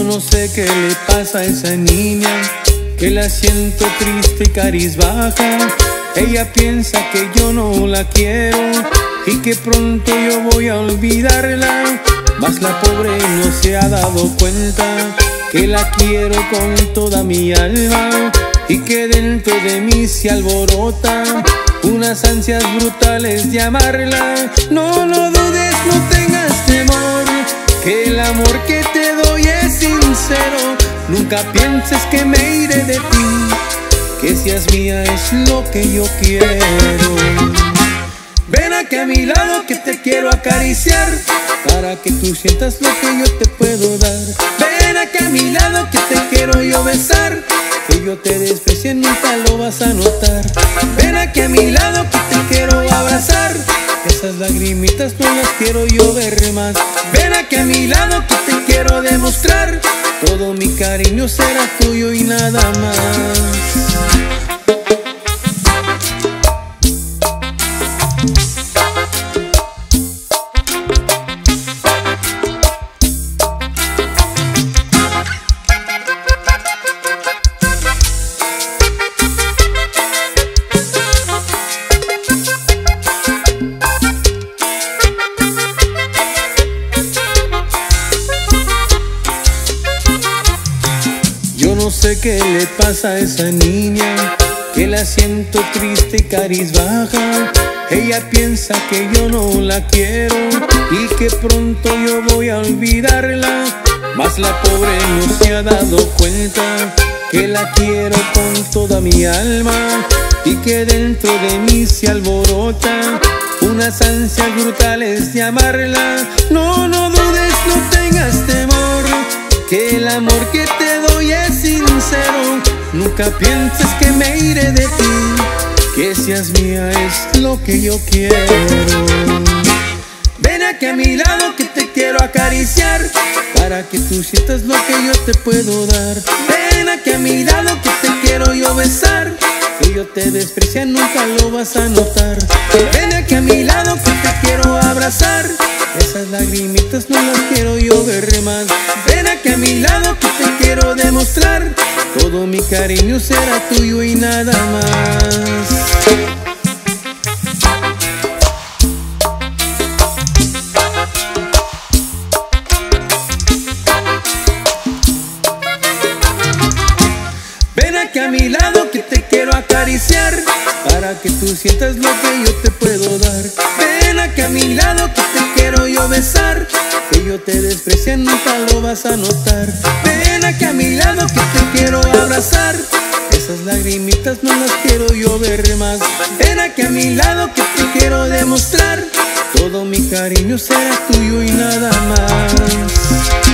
no sé qué le pasa a esa niña, que la siento triste y cabizbaja. Ella piensa que yo no la quiero y que pronto yo voy a olvidarla, mas la pobre no se ha dado cuenta que la quiero con toda mi alma y que dentro de mí se alborota unas ansias brutales de amarla. No, no dudes, no tengas temor, que el amor que te doy es sincero. Nunca pienses que me iré de ti, que seas mía es lo que yo quiero. Ven aquí a mi lado que te quiero acariciar, para que tú sientas lo que yo te puedo dar. Ven aquí a mi lado que te quiero yo besar, que yo te desprecie nunca lo vas a notar. Ven aquí a mi lado que te quiero abrazar, esas lagrimitas no las quiero yo ver más. Ven aquí a mi lado que te quiero demostrar, todo mi cariño será tuyo y nada más. Yo no sé qué le pasa a esa niña, que la siento triste y cabizbaja. Ella piensa que yo no la quiero y que pronto yo voy a olvidarla, mas la pobre no se ha dado cuenta que la quiero con toda mi alma y que dentro de mí se alborota unas ansias brutales de amarla. No, no dudes, no tengas temor, que el amor que te doy es sincero. Nunca pienses que me iré de ti, que seas mía es lo que yo quiero. Ven aquí a mi lado que te quiero acariciar, para que tú sientas lo que yo te puedo dar. Ven aquí a mi lado que te quiero yo besar, que yo te desprecia nunca lo vas a notar. Ven aquí a mi lado que te quiero abrazar, esas lagrimitas no las quiero yo ver más. Ven aquí a mi lado que te quiero demostrar, todo mi cariño será tuyo y nada más. Ven aquí a mi lado que te quiero acariciar, para que tú sientas lo que yo te puedo dar. Ven aquí a mi lado que te quiero yo besar, que yo te desprecia nunca lo vas a notar. Ven aquí a mi lado que te quiero abrazar, esas lagrimitas no las quiero yo ver más. Ven aquí a mi lado que te quiero demostrar, todo mi cariño será tuyo y nada más.